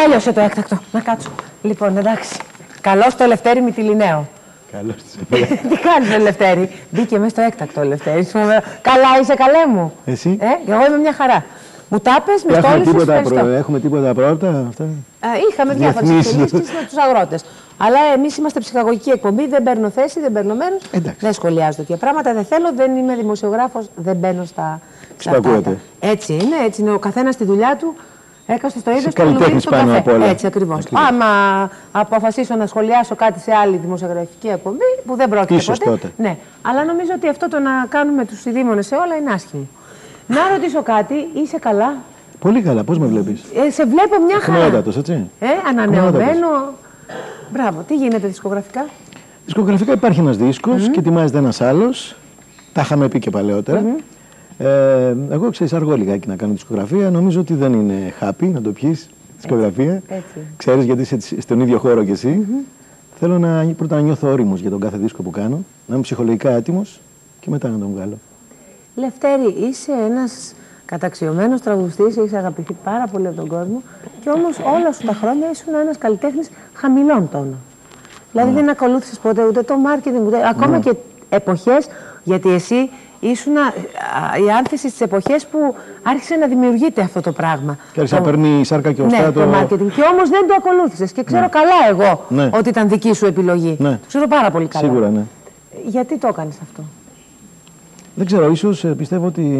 Τέλειωσε το έκτακτο. Να κάτσω. Λοιπόν, εντάξει. Καλώς το Λευτέρη Μυτιληναίο. Καλώς. Τι κάνεις, Λευτέρη? Μπήκε μέσα στο έκτακτο, Λευτέρη. Καλά είσαι, καλέ μου? Εσύ? Εγώ είμαι μια χαρά. Μου τα πες, με στόλισες, έχουμε τίποτα πρώτα, αυτά. Είχαμε διάφορες εξελίξεις με τους αγρότες. Αλλά εμείς είμαστε ψυχαγωγική εκπομπή, δεν παίρνω θέση, δεν παίρνω μέρος, δεν σχολιάζω τέτοια πράγματα, δεν θέλω, δεν είμαι δημοσιογράφος, δεν μπαίνω στα αυτά. Έτσι είναι, ο καθένας στη δουλειά του, έκαστο στο ίδιο του λουλούδι στον καφέ. Έτσι ακριβώς. Άμα αποφασίσω να σχολιάσω κάτι σε άλλη δημοσιογραφική εκπομπή, που δεν πρόκειται ποτέ. Τότε. Ναι, αλλά νομίζω ότι αυτό το να κάνουμε τους ειδήμονες σε όλα είναι άσχημο. Να ρωτήσω κάτι, είσαι καλά? Πολύ καλά, πώς με βλέπεις? Σε βλέπω μια χαρά. Χνόντατος, έτσι. Ανανεωμένο. Μπράβο, τι γίνεται δισκογραφικά? Δισκογραφικά υπάρχει ένας δίσκος και ετοιμάζεται ένας άλλος. Τα είχαμε πει και παλαιότερα. Εγώ ξέρεις, αργώ λιγάκι να κάνω δισκογραφία. Νομίζω ότι δεν είναι happy να το πιείς δισκογραφία. Ξέρεις, γιατί είσαι στον ίδιο χώρο κι εσύ. Θέλω πρώτα να νιώθω όριμος για τον κάθε δίσκο που κάνω, να είμαι ψυχολογικά έτοιμος και μετά να τον βγάλω. Λευτέρη, είσαι ένας καταξιωμένος τραγουδιστής, έχεις αγαπηθεί πάρα πολύ από τον κόσμο και όμως όλα σου τα χρόνια ήσουν ένας καλλιτέχνης χαμηλών τόνων. Δηλαδή δεν ακολούθησες ποτέ ούτε το μάρκετινγκ, ούτε ακόμα και εποχές, γιατί εσύ ήσουν η άνθηση στις εποχές που άρχισε να δημιουργείται αυτό το πράγμα. Και άρχισε να παίρνει σάρκα και οστά το μάρκετινγκ. Και όμως δεν το ακολούθησες και ξέρω καλά εγώ ότι ήταν δική σου επιλογή. Το ξέρω πάρα πολύ καλά. Σίγουρα, ναι. Γιατί το έκανες αυτό? Δεν ξέρω, ίσως πιστεύω ότι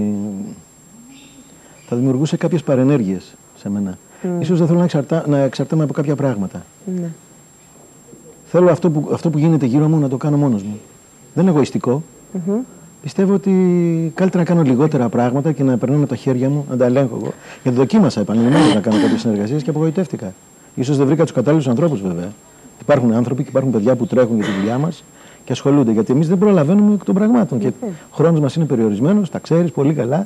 θα δημιουργούσε κάποιες παρενέργειες σε μένα. Ίσως δεν θέλω να εξαρτάμαι από κάποια πράγματα. Θέλω αυτό που γίνεται γύρω μου να το κάνω μόνος μου. Δεν είναι εγωιστικό. Πιστεύω ότι καλύτερα να κάνω λιγότερα πράγματα και να περνάω με τα χέρια μου, να τα ελέγχω εγώ. Γιατί δοκίμασα επανειλημμένα να κάνω κάποιες συνεργασίες και απογοητεύτηκα. Ίσως δεν βρήκα τους κατάλληλους ανθρώπους, βέβαια. Υπάρχουν άνθρωποι και υπάρχουν παιδιά που τρέχουν για τη δουλειά μας και ασχολούνται. Γιατί εμείς δεν προλαβαίνουμε εκ των πραγμάτων. Και ο χρόνος μας είναι περιορισμένος, τα ξέρεις πολύ καλά.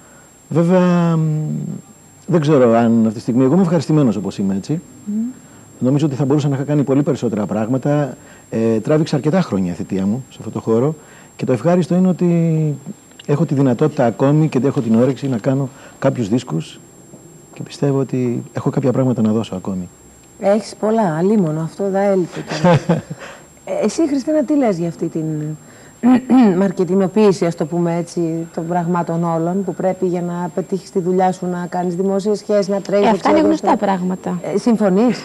Βέβαια, δεν ξέρω αν αυτή τη στιγμή. Εγώ είμαι ευχαριστημένος όπως είμαι, έτσι. Νομίζω ότι θα μπορούσα να είχα κάνει πολύ περισσότερα πράγματα. Τράβηξα αρκετά χρόνια η θητεία μου σε αυτό το χώρο. Και το ευχάριστο είναι ότι έχω τη δυνατότητα ακόμη και έχω την όρεξη να κάνω κάποιους δίσκους και πιστεύω ότι έχω κάποια πράγματα να δώσω ακόμη. Έχεις πολλά, αλίμονο, αυτό δεν έλειπε. Εσύ, Χριστίνα, τι λες για αυτή την μαρκετινοποίηση, ας το πούμε έτσι, των πραγμάτων όλων που πρέπει για να πετύχεις τη δουλειά σου, να κάνεις δημόσιες σχέσεις, να τρέχεις... Αυτά είναι γνωστά πράγματα. Συμφωνείς?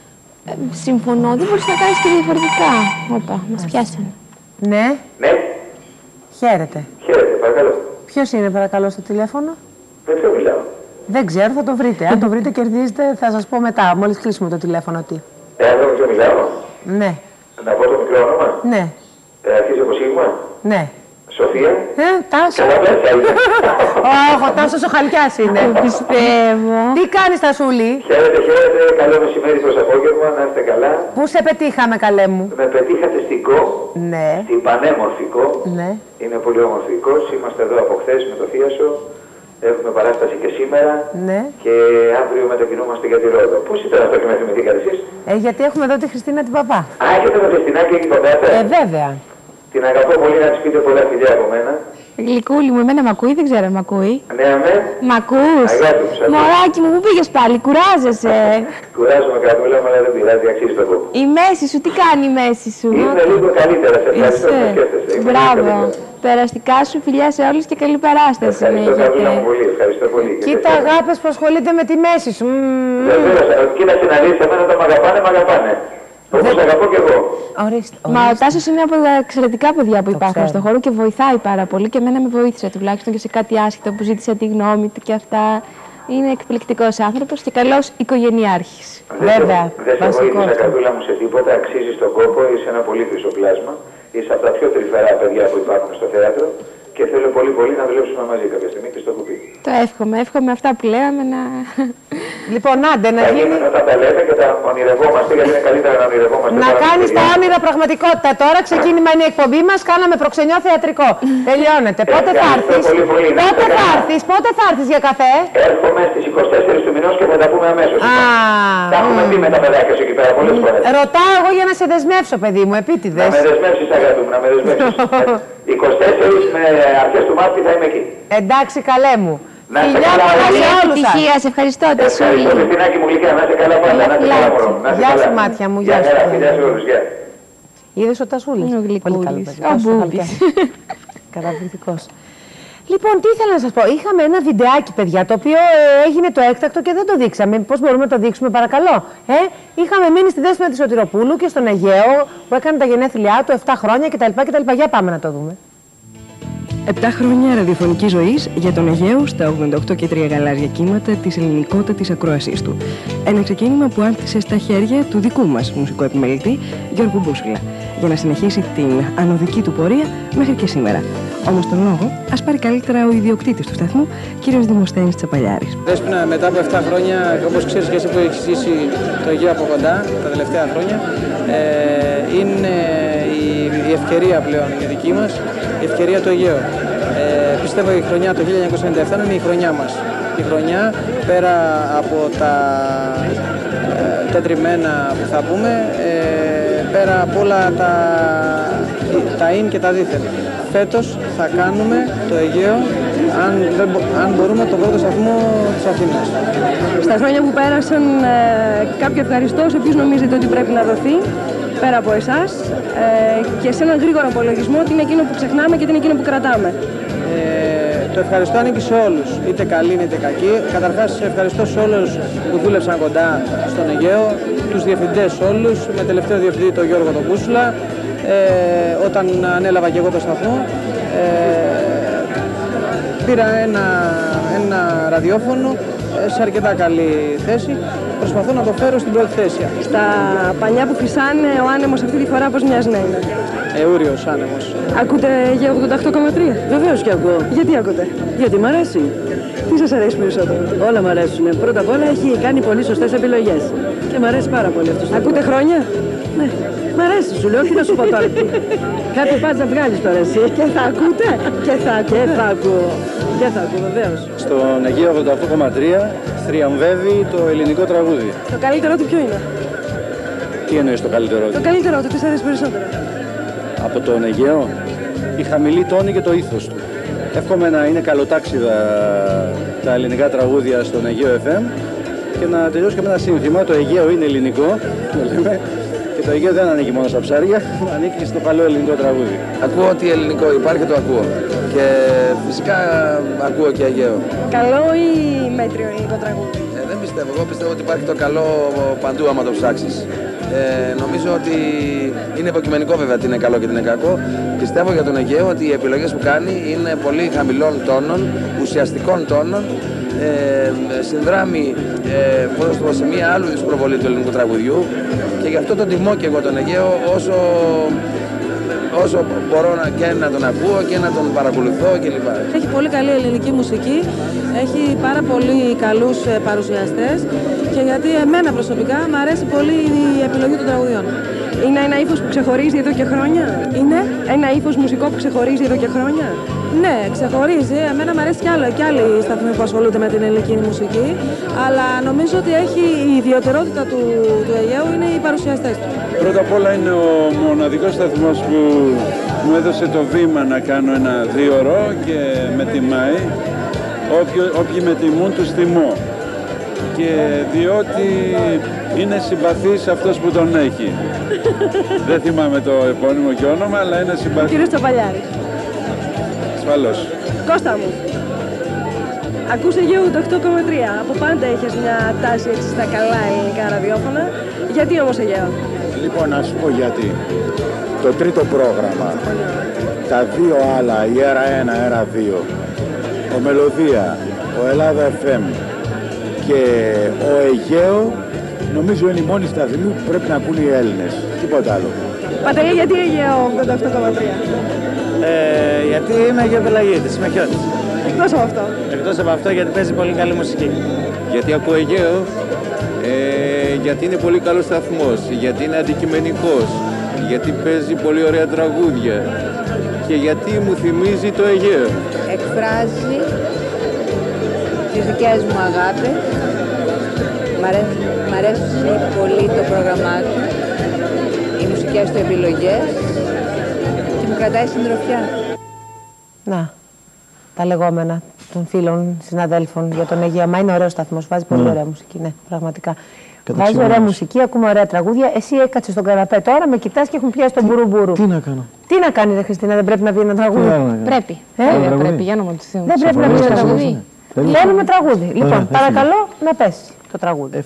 Συμφωνώ, δεν μπορείς να κάνεις και διαφορετικά. Όπα, μας πιάσανε. Ναι. Ναι. Χαίρετε. Χαίρετε, παρακαλώ. Ποιος είναι, παρακαλώ, στο τηλέφωνο? Δεν ξέρω, μιλάω. Δεν ξέρω, θα το βρείτε. Αν το βρείτε, κερδίζετε, θα σας πω μετά, μόλις κλείσουμε το τηλέφωνο τι. Δεν ξέρω, μιλάω. Ναι. Να πω το μικρό όνομα. Ναι. Αρχίζει από Σίγμα. Ναι. Σοφία. Τάσο. Καλά, μέσα είναι. Όχι, ο Τάσος ο Χαλκιάς είναι. Πιστεύω. Τι κάνεις, Τασούλη? Χαίρετε, χαίρετε. Καλό μεσημέρι προς απόγευμα, να είστε καλά. Πού σε πετύχαμε, καλέ μου? Με πετύχατε στην ΚΟ. Ναι. Στην πανέμορφη ΚΟ. Ναι. Είναι πολύ όμορφη η ΚΟ. Είμαστε εδώ από χθες με το Θίασο. Έχουμε παράσταση και σήμερα. Ναι. Και αύριο μετακινούμαστε για τη Ρόδο. Πώς ήταν αυτό και με θυμηθήκατε εσείς? Γιατί έχουμε εδώ τη Χριστίνα την Παπά. Έχετε το Χριστινάκι και την Παπά. Βέβαια. Την αγαπώ πολύ, να της πείτε πολλά φιλιά από μένα. Γλυκούλη μου, εμένα μ' ακούει, δεν ξέρω αν μ' ακούει. Ναι, αμέ. Μ' ακούς? Μωράκι μου, πού πήγες πάλι, κουράζεσαι? Κουράζομαι κρατούλα μου, αλλά δεν πειράζει, αξίζει τον κόπο. Η μέση σου, τι κάνει η μέση σου? Είναι λίγο καλύτερα, σε ευχαριστώ που σκέφτεσαι. Μπράβο. Περαστικά σου, φιλιά σε όλους και καλή παράσταση. Ευχαριστώ κρατούλα μου πολύ, ευχαριστώ πολύ. Κοίτα αγάπες που ασχολείται με τη μέση σου. Βεβαίως, κοίταξε να δεις, εμένα το μ' αγαπάνε, μ' αγαπάνε. Όπως αγαπώ και εγώ. Μα ο Τάσος είναι από τα εξαιρετικά παιδιά που υπάρχουν στον χώρο και βοηθάει πάρα πολύ και εμένα με βοήθησε τουλάχιστον και σε κάτι άσχετο που ζήτησε τη γνώμη του και αυτά. Είναι εκπληκτικός άνθρωπος και καλός οικογενειάρχης. Βέβαια. Δεν σε βοήθησα κρατούλα μου σε τίποτα, αξίζεις τον κόπο, είσαι ένα πολύ χρυσό πλάσμα. Είσαι από τα πιο τρυφερά παιδιά που υπάρχουν στο θέατρο και θέλω πολύ πολύ να δουλέψουμε μαζί κάποια στιγμή και στο έχω πει. Το εύχομαι αυτά που λέγαμε να... Λοιπόν, άντε να γίνει... Όταν τα λέμε και τα ονειρευόμαστε, γιατί είναι καλύτερα να ονειρευόμαστε. Να κάνεις τα όνειρα πραγματικότητα τώρα. Ξεκίνημα είναι η εκπομπή μας, κάναμε προξενιό θεατρικό. Τελειώνεται. Πότε θα έρθεις? Πότε θα έρθεις για καφέ? Έρχομαι στις 24 του μηνός και θα τα πούμε αμέσως. Τα έχουμε πει με τα παιδάκια σου εκεί πέρα πολλές φορές. Ρωτάω εγώ για να σε δεσμεύσω, παιδί μου, επίτηδες. Να με δεσμεύσεις, αγάπη μου, να με δεσμεύσεις. 24 με αρχές του Μάρτη θα είμαι εκεί. Εντάξει, καλέ μου. Να είστε καλά. Ευτυχία, σε ευχαριστώ. Ευχαριστώ, Χριστινάκη μου γλυκιά. Να είστε καλά πάντα. Να είστε καλά, μωρό. Γεια σου, μάτια μου. Γεια σου. Γεια σε όλους. Γεια. Είδες ο Τασούλης. Πολύ καλό παιδί. Ο Μπούμπης. Καταπληκτικός. Λοιπόν, τι ήθελα να σας πω. Είχαμε ένα βιντεάκι, παιδιά, το οποίο έγινε το έκτακτο και δεν το δείξαμε. Πώς μπορούμε να το δείξουμε, παρακαλώ. Είχαμε μείνει στη Δέσποινα της Σωτηροπούλου και στον Αιγαίο που έκανε τα γενέθλιά του 7 χρόνια κτλ. Για πάμε να το δούμε. 7 χρόνια ραδιοφωνικής ζωής για τον Αιγαίο στα 88 και 3 γαλάζια κύματα της ελληνικότατης ακρόασής του. Ένα ξεκίνημα που άνθησε στα χέρια του δικού μας μουσικό επιμελητή Γιώργου Μπούσουλα για να συνεχίσει την ανωδική του πορεία μέχρι και σήμερα. Όμως τον λόγο ας πάρει καλύτερα ο ιδιοκτήτης του σταθμού, κύριος Δημοσθένης Τσαπαλιάρης. Δέσποινα, μετά από 7 χρόνια, όπως ξέρεις και εσύ που έχεις ζήσει το Αιγαίο από κοντά τα τελευταία χρόνια, είναι η ευκαιρία πλέον η δική μας, η ευκαιρία του Αιγαίου. Πιστεύω η χρονιά το 1997 είναι η χρονιά μας. Η χρονιά πέρα από τα τετριμένα που θα πούμε, πέρα από όλα τα ίν και τα δίθεν. Φέτος θα κάνουμε το Αιγαίο, αν μπορούμε, τον πρώτο σταθμό της Αθήνας. Στα χρόνια που πέρασαν, κάποιο ευχαριστώ σε ποιους νομίζετε ότι πρέπει να δοθεί, πέρα από εσάς, και σε έναν γρήγορο απολογισμό τι είναι εκείνο που ξεχνάμε και τι είναι εκείνο που κρατάμε. Το ευχαριστώ ανήκει σε όλους, είτε καλοί είτε κακοί. Καταρχάς, ευχαριστώ σε όλους που δούλεψαν κοντά στον Αιγαίο, τους διευθυντές όλους, με τελευταίο διευθυντή τον Γιώργο τον Μπούσουλα, όταν ανέλαβα και εγώ το σταθμό. Πήρα ένα ραδιόφωνο σε αρκετά καλή θέση. Προσπαθώ να το φέρω στην πρώτη θέση. Στα πανιά που φυσάνε, ο άνεμος αυτή τη φορά πώς μοιάζει να είναι? Αιούριος άνεμος. Ακούτε για 88,3? Βεβαίως και ακούω. Γιατί ακούτε? Γιατί μ' αρέσει. Τι σας αρέσει περισσότερο? Όλα μ' αρέσουν. Πρώτα απ' όλα έχει κάνει πολύ σωστές επιλογές. Και μ' αρέσει πάρα πολύ αυτό. Ακούτε χρόνια? Ναι. Μ' αρέσει, σου λέω, τι να σου πω τώρα. Κάτι πας να βγάλεις τώρα εσύ. Και θα ακούτε? Και θα ακούτε? Και θα ακούω. Και θα ακούω, βεβαίως. Στον Αιγαίο 88,3 θριαμβεύει το ελληνικό τραγούδι. Το καλύτερό του ποιο είναι? Τι εννοείς το καλύτερό του? Το καλύτερό του, τι σας αρέσει περισσότερο? Από τον Αιγαίο, η χαμηλή τόνη και το ήθος του. Εύχομαι να είναι καλοτάξιδα τα ελληνικά τραγούδια στον Αιγαίο FM και να τελειώσει και με ένα σύνθημα. Το Αιγαίο είναι ελληνικό, το λέμε, και το Αιγαίο δεν ανήκει μόνο στα ψάρια, ανήκει στο καλό ελληνικό τραγούδι. Ακούω ότι ελληνικό υπάρχει και το ακούω. Και φυσικά ακούω και Αιγαίο. Καλό ή μέτριο ελληνικό τραγούδι? Δεν πιστεύω. Εγώ πιστεύω ότι υπάρχει το καλό παντού άμα το ψάξεις. Νομίζω ότι είναι υποκειμενικό βέβαια τι είναι καλό και τι είναι κακό. Πιστεύω για τον Αιγαίο ότι οι επιλογές που κάνει είναι πολύ χαμηλών τόνων, ουσιαστικών τόνων. Συνδράμει σε μία άλλου είδους προβολή του ελληνικού τραγουδιού και γι' αυτό τον τιμώ και εγώ τον Αιγαίο όσο μπορώ και να τον ακούω και να τον παρακολουθώ κλπ. Έχει πολύ καλή ελληνική μουσική, έχει πάρα πολύ καλούς παρουσιαστές και γιατί εμένα προσωπικά μου αρέσει πολύ η επιλογή των τραγουδιών. Είναι ένα ύφος που ξεχωρίζει εδώ και χρόνια? Είναι ένα ύφος μουσικό που ξεχωρίζει εδώ και χρόνια? Ναι, ξεχωρίζει. Εμένα μου αρέσει και άλλοι σταθμοί που ασχολούνται με την ελληνική μουσική, αλλά νομίζω ότι έχει η ιδιαιτερότητα του Αιγαίου είναι οι παρουσιαστές του. Πρώτα απ' όλα είναι ο μοναδικός σταθμός που μου έδωσε το βήμα να κάνω ένα 2ωρο και με τιμάει. Όποιοι με τιμούν τους τιμώ. Και διότι είναι συμπαθής αυτός που τον έχει. Δεν θυμάμαι το επώνυμο και όνομα, αλλά είναι συμπαθής. Κύριος Τσαπαλιάρης. Ασφαλώς. Κώστα μου, ακούς Αιγαίο 88,3. Από πάντα έχεις μια τάση έτσι στα καλά ελληνικά ραδιόφωνα. Γιατί όμως Αιγαίο? Λοιπόν, να σου πω γιατί. Το τρίτο πρόγραμμα, τα δύο άλλα, η ΕΡΑ 1, ΕΡΑ 2, ο Μελωδία, ο Ελλάδα FM και ο Αιγαίο, νομίζω είναι οι μόνοι σταθμοί που πρέπει να ακούν οι Έλληνες. Τίποτα άλλο. Πατελή, γιατί Αιγαίο 88,3? Γιατί είμαι Αιγαιοπελαγίτης, είμαι χιώτης. Εκτός από αυτό? Εκτός από αυτό γιατί παίζει πολύ καλή μουσική. Γιατί ακούω Αιγαίο, γιατί είναι πολύ καλός σταθμός, γιατί είναι αντικειμενικός, γιατί παίζει πολύ ωραία τραγούδια και γιατί μου θυμίζει το Αιγαίο. Εκφράζει τις δικές μου αγάπες, μ' αρέσει πολύ το πρόγραμμά του, οι μουσικές του επιλογές και μου κρατάει συντροφιά. Να, τα λεγόμενα. των φίλων συναδέλφων για τον Αιγαίο. Μα είναι ωραίο σταθμός, βάζει πολύ ωραία μουσική. Ναι, πραγματικά. Βάζει ωραία μουσική, ακούμε ωραία τραγούδια. Εσύ έκατσε στον καναπέ τώρα, με κοιτάς και έχουν πιάσει τον μπουρουμπουρου. Τι να κάνω. Τι να κάνει, Χριστίνα, δεν πρέπει να βγει ένα τραγούδι. Πρέπει. Πρέπει, για να μου το δεν πρέπει να βγει ένα τραγούδι. Θέλουμε τραγούδι. Λοιπόν, παρακαλώ να πέσει το τραγούδι.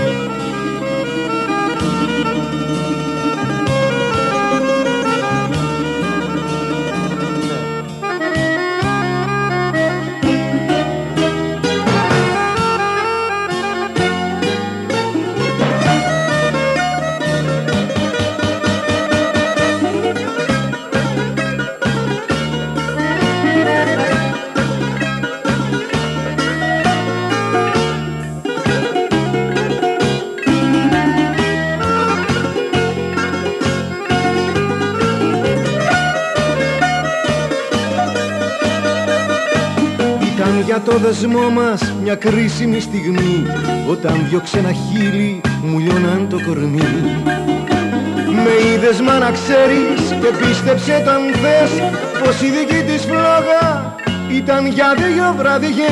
Για το δεσμό μας μια κρίσιμη στιγμή, όταν δυο ξένα χείλη μου λιώναν το κορμί. Με είδες μα να ξέρεις και πίστεψε το αν θες, πως η δική της φλόγα ήταν για 2 βραδιές.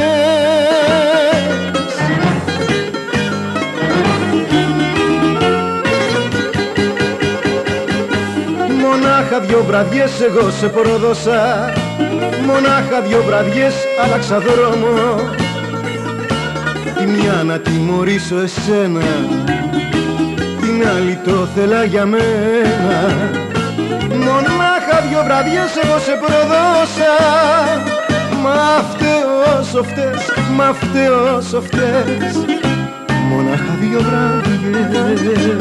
Μονάχα 2 βραδιές εγώ σε πρόδωσα, μονάχα 2 βραδιές άλλαξα δρόμο. Τη μια να τιμωρήσω εσένα, την άλλη το θέλα για μένα. Μονάχα 2 βραδιές εγώ σε προδώσα, μα φταίω όσο φταίς, μα φταίω όσο φταίς. Μονάχα 2 βραδιές.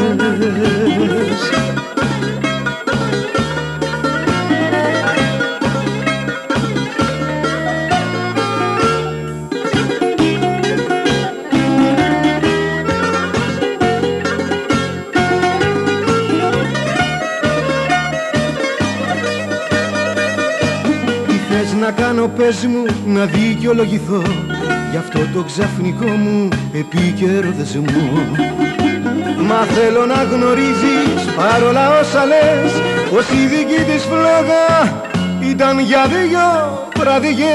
Να κάνω πες μου να δικαιολογηθώ για αυτό το ξαφνικό μου επίκαιρο δεσμό. Μα θέλω να γνωρίζεις παρόλα όσα λες, πως η δική της φλόγα ήταν για 2 βραδιές.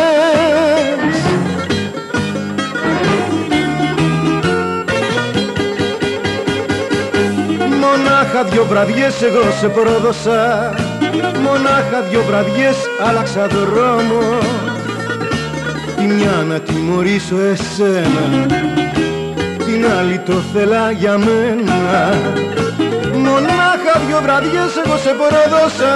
Μονάχα 2 βραδιές εγώ σε πρόδωσα, μονάχα 2 βραδιές άλλαξα δρόμο. Τη μια να τιμωρήσω εσένα, την άλλη το θέλα για μένα. Μονάχα 2 βραδιές εγώ σε πρόδωσα,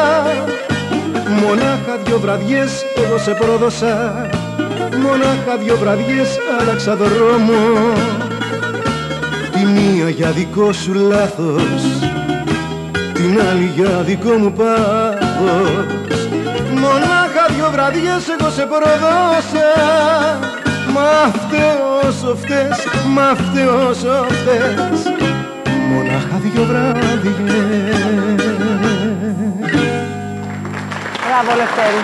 μονάχα 2 βραδιές εγώ σε πρόδωσα. Μονάχα 2 βραδιές άλλαξα δρόμο. Τη μία για δικό σου λάθος, την άλλη για δικό μου πάθος. Μονάχα 2 βραδιές εγώ σε προδώσα, μα φταίω όσο φταίς, μα φταίω όσο φταίς. Μονάχα 2 βραδιές. Μπράβο Λευτέρη.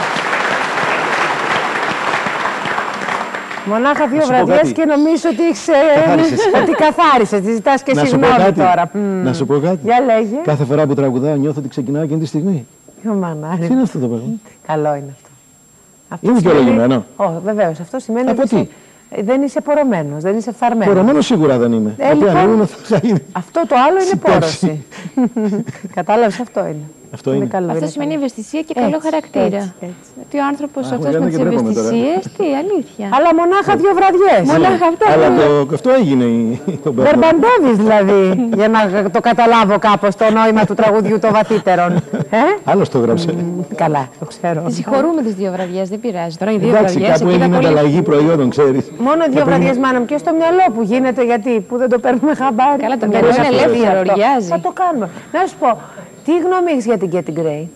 Μονάχα 2 βραδιές και νομίζω ότι καθάρισες, τη ζητάς και συγγνώμη τώρα. Να σου πω κάτι. Για λέγε. Κάθε φορά που τραγουδάω νιώθω ότι ξεκινάω εκείνη τη στιγμή. Ποιο μανάρι. Τι είναι αυτό το πράγμα. Καλό είναι αυτό. Είναι δικαιολογημένο. Όχι, βεβαίως. Αυτό σημαίνει ότι δεν είσαι πορωμένος, δεν είσαι φθαρμένος. Πορωμένος σίγουρα δεν είμαι. Λοιπόν, αυτό το άλλο είναι πόρωση. Κατάλαβες, αυτό είναι. Αυτό είναι. Αυτό σημαίνει ευαισθησία και καλό χαρακτήρα. Ότι ο άνθρωπος αυτός με τις ευαισθησίες, τι αλήθεια. Αλλά μονάχα 2 βραδιές. Μονάχα αυτό. Αλλά αυτό έγινε. Μπερμπαντεύεις δηλαδή, για να το καταλάβω κάπως το νόημα του τραγουδιού των βαθύτερων. Άλλος το γράψε. Καλά, το ξέρω. Συγχωρούμε τις 2 βραδιές, δεν πειράζει. Τώρα οι 2 βραδιές. Εντάξει, κάπου έγινε ανταλλαγή προϊόντων, ξέρεις. Μόνο 2 βραδιές, μάνα μου, και στο μυαλό που γίνεται, γιατί που δεν το παίρνουμε χαμπάρι. Καλά, το μυαλό είναι ελεύθερο, οριάζει. Θα το κάνουμε. Να σου πω. Τι γνώμη έχεις για την Κέτι Γκρέι?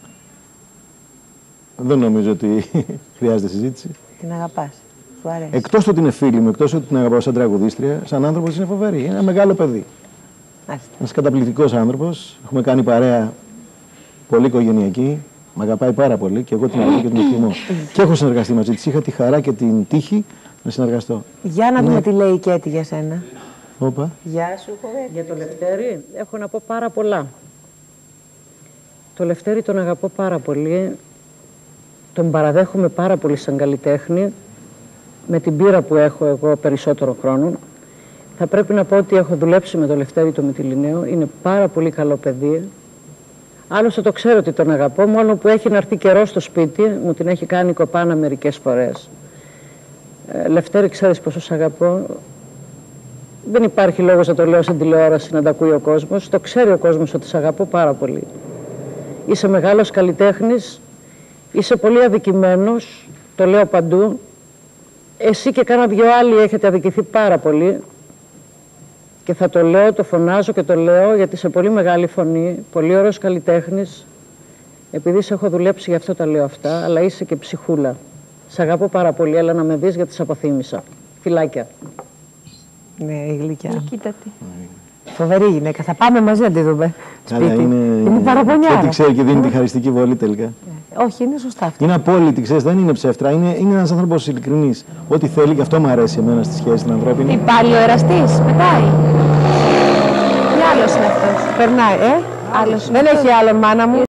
Δεν νομίζω ότι χρειάζεται συζήτηση. Την αγαπάς, σου αρέσει. Εκτός ότι είναι φίλη μου, εκτός ότι την αγαπάω σαν τραγουδίστρια, σαν άνθρωπος είναι φοβερή. Είναι ένα μεγάλο παιδί. Ένας καταπληκτικός άνθρωπος. Έχουμε κάνει παρέα πολύ οικογενειακή. Μ' αγαπάει πάρα πολύ και εγώ την αγαπώ και την εκτιμώ. Και έχω συνεργαστεί μαζί της. Είχα τη χαρά και την τύχη να συνεργαστώ. Για να δούμε τι λέει η Κέτι για σένα. Όπα. Γεια σου, Χοβέτη. Για το Λευτέρη έχω να πω πάρα πολλά. Το Λευτέρη τον αγαπώ πάρα πολύ. τον παραδέχομαι πάρα πολύ σαν καλλιτέχνη, με την πείρα που έχω εγώ περισσότερο χρόνο. Θα πρέπει να πω ότι έχω δουλέψει με τον Λευτέρη το Μυτιληναίο, είναι πάρα πολύ καλό παιδί. Άλλωστε το ξέρω ότι τον αγαπώ, μόνο που έχει να έρθει καιρό στο σπίτι, μου την έχει κάνει κοπάνα μερικές φορές. Λευτέρη, ξέρεις πόσο σ' αγαπώ. Δεν υπάρχει λόγος να το λέω στην τηλεόραση να τα ακούει ο κόσμος. Το ξέρει ο κόσμος ότι σ' αγαπώ πάρα πολύ. Είσαι μεγάλος καλλιτέχνης, είσαι πολύ αδικημένος, το λέω παντού. Εσύ και κάνα δυο άλλοι έχετε αδικηθεί πάρα πολύ. Και θα το λέω, το φωνάζω και το λέω γιατί είσαι πολύ μεγάλη φωνή, πολύ ωραίος καλλιτέχνης. Επειδή σε έχω δουλέψει γι' αυτό τα λέω αυτά, αλλά είσαι και ψυχούλα. Σ' αγαπώ πάρα πολύ, έλα να με δεις γιατί σ' αποθύμησα. Φιλάκια. Ναι, η γλυκιά. Νικήτατη. Φοβερή γυναίκα. Θα πάμε μαζί να τη δούμε. Καλά, είναι παραπονιάρα. Ό,τι ξέρει και δίνει τη χαριστική βολή τελικά. Όχι, είναι σωστά αυτό. Είναι απόλυτη, ξέρεις, δεν είναι ψεύτρα. Είναι ένας άνθρωπος ειλικρινής. Ό,τι θέλει και αυτό μου αρέσει εμένα στη σχέση την ανθρώπινη. Ή πάλι ο εραστής, πετάει. Τι άλλος είναι αυτός. Περνάει, Άλλος δεν έχει άλλο, μάνα μου.